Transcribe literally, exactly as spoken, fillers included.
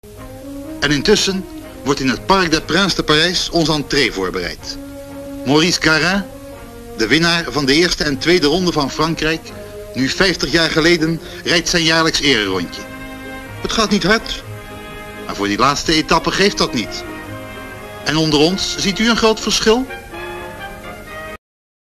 En intussen wordt in het Parc des Princes te Parijs onze entree voorbereid. Maurice Garin, de winnaar van de eerste en tweede ronde van Frankrijk, nu vijftig jaar geleden, rijdt zijn jaarlijks ererondje. Het gaat niet hard, maar voor die laatste etappe geeft dat niet. En onder ons, ziet u een groot verschil?